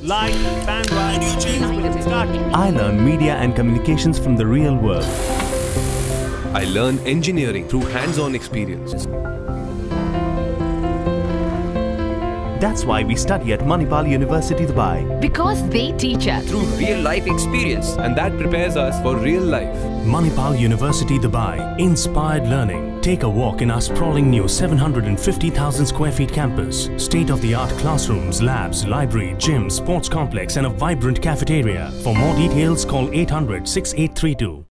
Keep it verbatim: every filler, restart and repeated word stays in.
Light, fan start. I learn media and communications from the real world. I learn engineering through hands-on experiences. That's why we study at Manipal University, Dubai. Because they teach us Through real-life experience, and that prepares us for real life. Manipal University, Dubai. Inspired learning. Take a walk in our sprawling new seven hundred fifty thousand square feet campus. State-of-the-art classrooms, labs, library, gym, sports complex and a vibrant cafeteria. For more details, call eight hundred, six eight three two.